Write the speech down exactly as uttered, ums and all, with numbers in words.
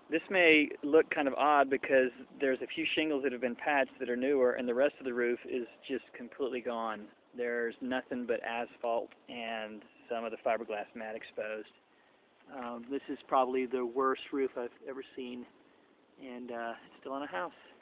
This may look kind of odd because there's a few shingles that have been patched that are newer, and the rest of the roof is just completely gone. There's nothing but asphalt and some of the fiberglass mat exposed. Um, this is probably the worst roof I've ever seen, and uh, it's still on a house.